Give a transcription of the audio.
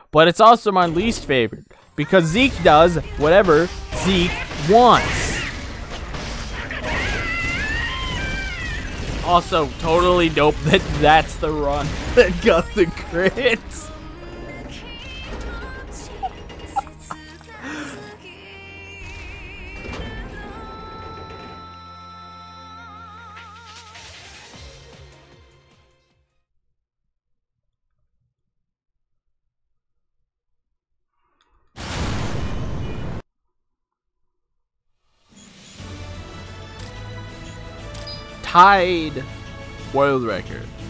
but it's also my least favorite because Zeke does whatever Zeke wants. Also, totally dope that that's the run that got the crits. Tied world record.